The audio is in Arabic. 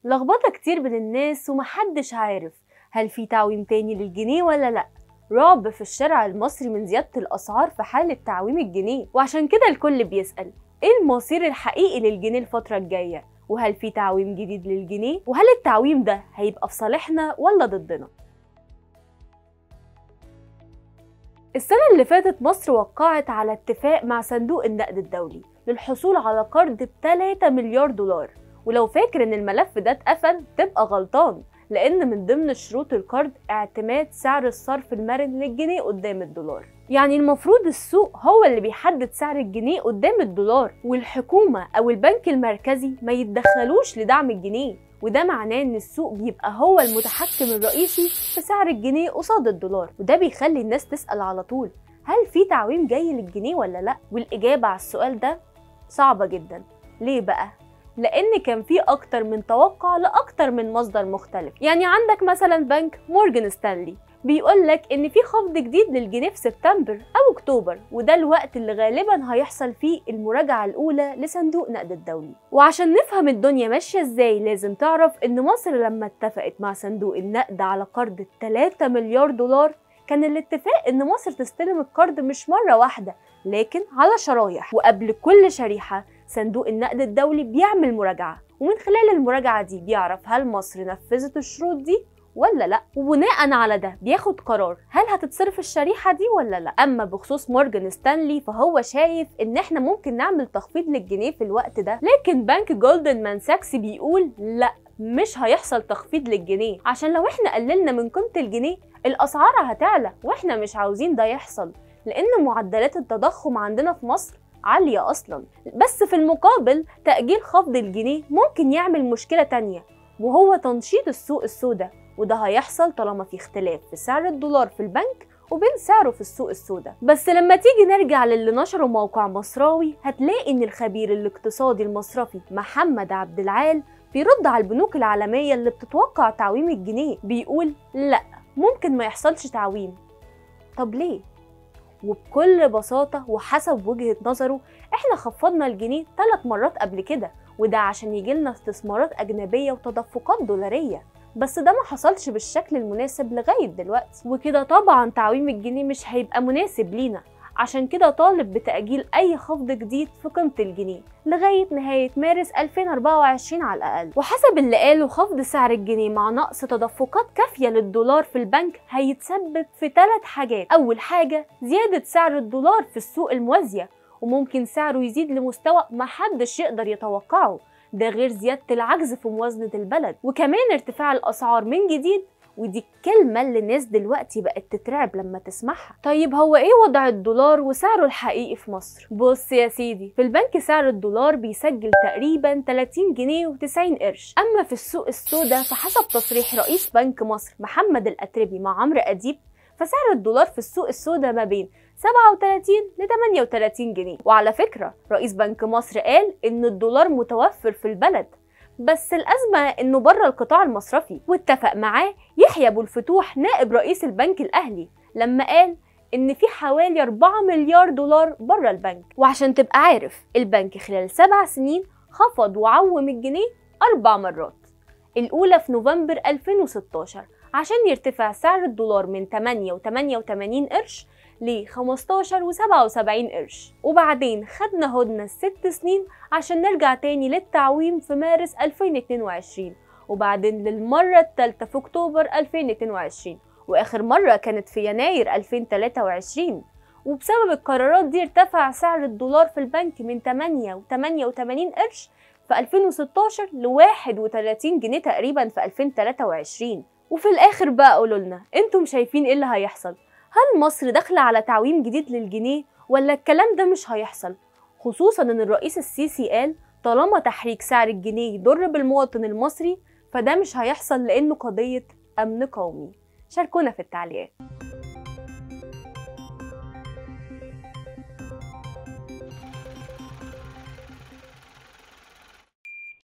لخبطة كتير بين الناس ومحدش عارف هل في تعويم تاني للجنيه ولا لأ. رعب في الشارع المصري من زيادة الأسعار في حالة تعويم الجنيه، وعشان كده الكل بيسأل ايه المصير الحقيقي للجنيه الفترة الجاية، وهل في تعويم جديد للجنيه، وهل التعويم ده هيبقى في صالحنا ولا ضدنا. السنة اللي فاتت مصر وقعت على اتفاق مع صندوق النقد الدولي للحصول على قرض ب3 مليار دولار، ولو فاكر ان الملف ده اتقفل تبقى غلطان، لان من ضمن شروط القرض اعتماد سعر الصرف المرن للجنيه قدام الدولار. يعني المفروض السوق هو اللي بيحدد سعر الجنيه قدام الدولار، والحكومة او البنك المركزي ما يتدخلوش لدعم الجنيه، وده معناه ان السوق بيبقى هو المتحكم الرئيسي في سعر الجنيه قصاد الدولار. وده بيخلي الناس تسأل على طول هل في تعويم جاي للجنيه ولا لا؟ والإجابة على السؤال ده صعبة جدا. ليه بقى؟ لأن كان في أكتر من توقع لأكتر من مصدر مختلف. يعني عندك مثلا بنك مورجان ستانلي بيقول لك إن في خفض جديد للجنيه في سبتمبر أو أكتوبر، وده الوقت اللي غالبا هيحصل فيه المراجعة الأولى لصندوق النقد الدولي. وعشان نفهم الدنيا ماشية إزاي لازم تعرف إن مصر لما اتفقت مع صندوق النقد على قرض 3 مليار دولار كان الاتفاق إن مصر تستلم القرض مش مرة واحدة لكن على شرايح، وقبل كل شريحة صندوق النقد الدولي بيعمل مراجعة، ومن خلال المراجعة دي بيعرف هل مصر نفذت الشروط دي ولا لا، وبناء على ده بياخد قرار هل هتتصرف الشريحة دي ولا لا. اما بخصوص مورجان ستانلي فهو شايف ان احنا ممكن نعمل تخفيض للجنيه في الوقت ده، لكن بنك جولدمان مان ساكس بيقول لا، مش هيحصل تخفيض للجنيه، عشان لو احنا قللنا من قيمة الجنيه الاسعار هتعلى، واحنا مش عاوزين ده يحصل لان معدلات التضخم عندنا في مصر عالية أصلا. بس في المقابل تأجيل خفض الجنيه ممكن يعمل مشكلة تانية، وهو تنشيط السوق السوداء، وده هيحصل طالما في اختلاف في سعر الدولار في البنك وبين سعره في السوق السوداء. بس لما تيجي نرجع للي نشره موقع مصراوي هتلاقي ان الخبير الاقتصادي المصرفي محمد عبد العال بيرد على البنوك العالمية اللي بتتوقع تعويم الجنيه، بيقول لا، ممكن ما يحصلش تعويم. طب ليه؟ وبكل بساطة وحسب وجهة نظره احنا خفضنا الجنيه 3 مرات قبل كده، وده عشان يجيلنا استثمارات أجنبية وتدفقات دولارية، بس ده ما حصلش بالشكل المناسب لغاية دلوقتي، وكده طبعا تعويم الجنيه مش هيبقى مناسب لينا، عشان كده طالب بتأجيل أي خفض جديد في قيمة الجنيه لغاية نهاية مارس 2024 على الأقل. وحسب اللي قاله خفض سعر الجنيه مع نقص تدفقات كافية للدولار في البنك هيتسبب في 3 حاجات. أول حاجة زيادة سعر الدولار في السوق الموازية، وممكن سعره يزيد لمستوى محدش يقدر يتوقعه، ده غير زيادة العجز في موازنة البلد، وكمان ارتفاع الأسعار من جديد، ودي الكلمة اللي الناس دلوقتي بقت تترعب لما تسمعها. طيب هو ايه وضع الدولار وسعره الحقيقي في مصر؟ بص يا سيدي، في البنك سعر الدولار بيسجل تقريبا 30 جنيه و90 قرش، اما في السوق السوداء فحسب تصريح رئيس بنك مصر محمد الأتربي مع عمرو أديب فسعر الدولار في السوق السوداء ما بين 37 ل 38 جنيه. وعلى فكرة رئيس بنك مصر قال ان الدولار متوفر في البلد، بس الأزمة إنه بره القطاع المصرفي، واتفق معاه يحيى أبو الفتوح نائب رئيس البنك الأهلي لما قال إن في حوالي 4 مليار دولار بره البنك. وعشان تبقى عارف البنك خلال 7 سنين خفض وعوم الجنيه 4 مرات، الأولى في نوفمبر 2016 عشان يرتفع سعر الدولار من 8.88 قرش ل 15.77 قرش، وبعدين خدنا هدنة 6 سنين عشان نرجع تاني للتعويم في مارس 2022، وبعدين للمرة الثالثة في أكتوبر 2022، وآخر مرة كانت في يناير 2023. وبسبب القرارات دي ارتفع سعر الدولار في البنك من 8.88 قرش في 2016 ل 31 جنيه تقريبا في 2023. وفي الآخر بقى قولولنا انتم شايفين ايه اللي هيحصل؟ هل مصر داخلة على تعويم جديد للجنيه ولا الكلام ده مش هيحصل؟ خصوصا ان الرئيس السيسي قال طالما تحريك سعر الجنيه يضر بالمواطن المصري فده مش هيحصل لانه قضية امن قومي. شاركونا في التعليقات.